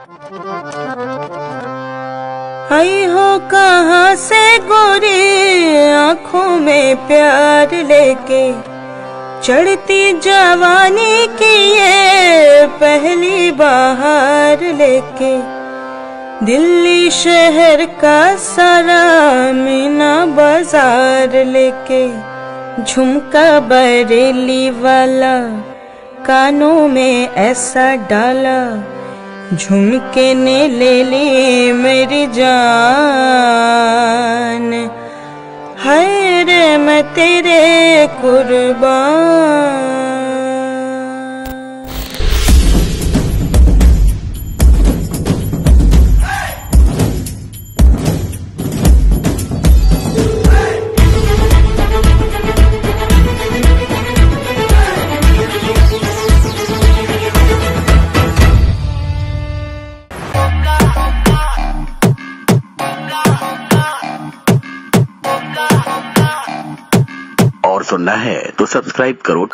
आई हो कहाँ से गोरी आँखों में प्यार लेके, चढ़ती जवानी की ये पहली बहार लेके, दिल्ली शहर का सारा मीना बाजार लेके, झुमका बरेली वाला कानों में ऐसा डाला, झुमके ने ले ली मेरी जान, हाय रे मैं तेरे कुर्बान। और सुनना है तो सब्सक्राइब करो।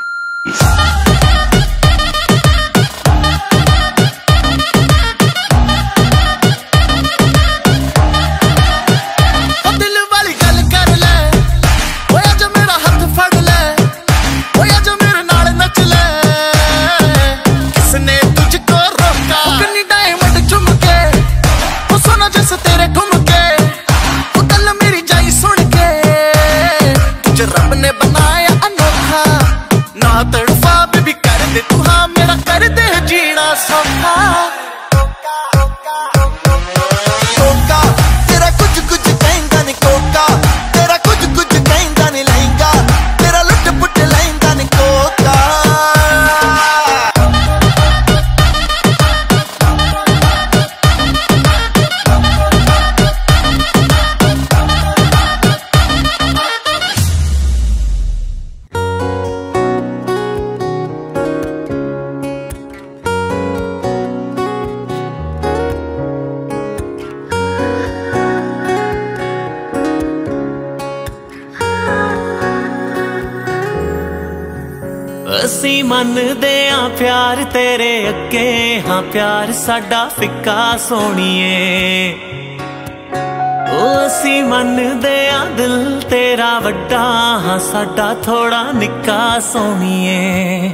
असी मनदे आ प्यार तेरे अगे, हाँ प्यार साडा फिक्का सोनिए। ओ असी मनदे आ दिल तेरा वड्डा, हाँ साडा थोड़ा निक्का सोनिए।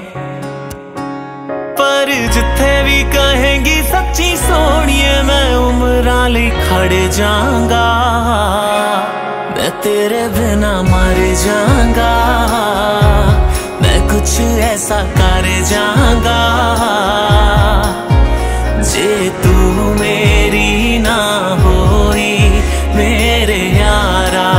पर जिथे भी कहेंगी सच्ची सोनिए, मैं उम्रां लई खड़ जांगा, मैं तेरे बिना मर जांगा, मैं कुछ ऐसा कर जाऊंगा, जे तू मेरी ना होई मेरे यारा।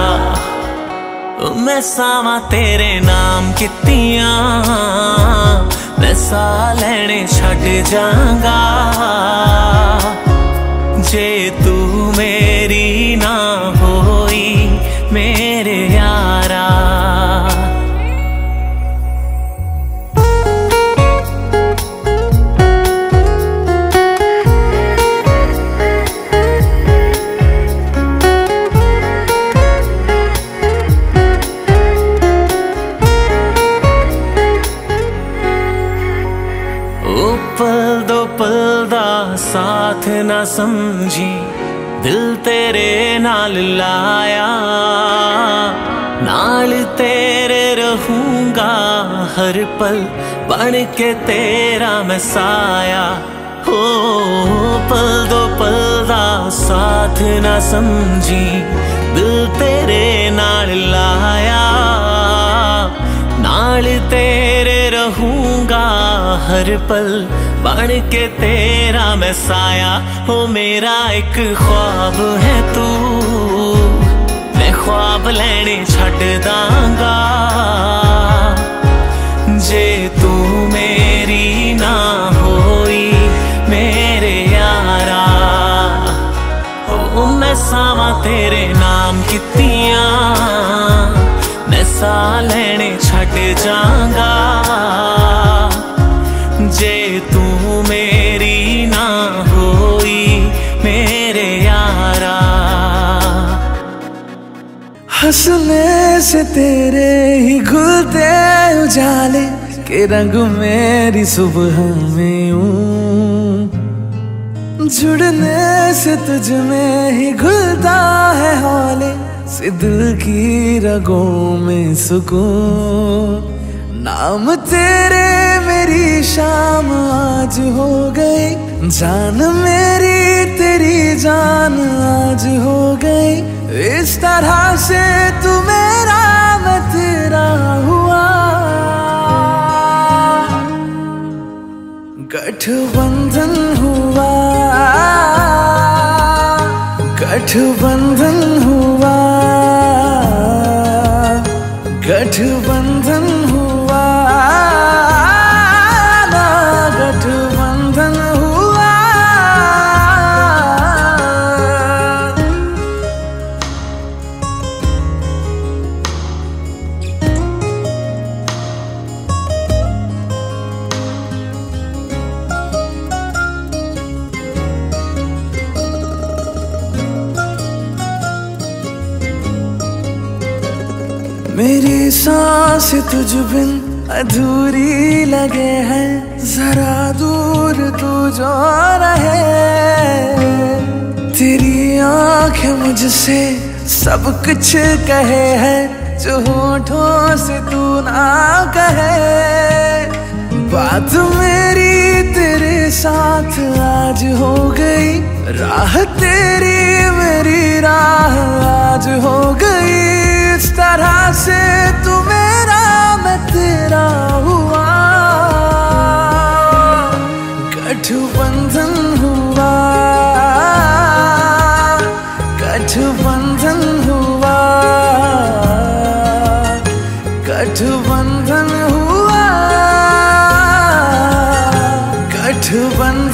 मैं सावा तेरे नाम कितियां, मैं सा लैने छड़ जाऊंगा, जे तू मेरी ना होई मेरे यारा। पल दो पल दा साथ ना समझी, दिल तेरे नाल लाया, नाल तेरे रहूंगा हर पल, बन के तेरा मैं साया। हो पल दो पल दा साथ ना समझी, दिल तेरे नाल लाया, नाल तेरे रहूंगा हर पल, बन के तेरा मैं साया। हो मेरा एक ख्वाब है तू, मैं ख्वाब लेने छड़ दांगा, जे तू मेरी ना होई मेरे यारा। ओ मैं सावा तेरे नाम कितियां, मैं सा लेने छड़ जांगा, जे तू मेरी ना होई मेरे यारा। हंसने से तेरे ही खुलते उजाले के रंग मेरी सुबह में यूं, जुड़ने से तुझ में ही घुलता है हौले से दिल की रगों में सुकून। नाम तेरे मेरी शाम आज हो गई, जान मेरी तेरी जान आज हो गई। इस तरह से तू मेरा मैं तेरा हुआ। गठबंधन हुआ, गठबंधन हुआ, गठबंधन हुआ ना, गठबंधन हुआ। मेरी सांस तुझ बिन अधूरी लगे है, जरा दूर तू जो रहे। तेरी आंखें मुझसे सब कुछ कहे है, जो होठों से तू ना कहे। बात मेरी तेरे साथ आज हो गई, राह तेरी मेरी राह आज हो गई। इस तरह से तू मेरा मैं तेरा हुआ। गठबंधन हुआ, गठबंधन हुआ, गठबंधन हुआ, गठबंधन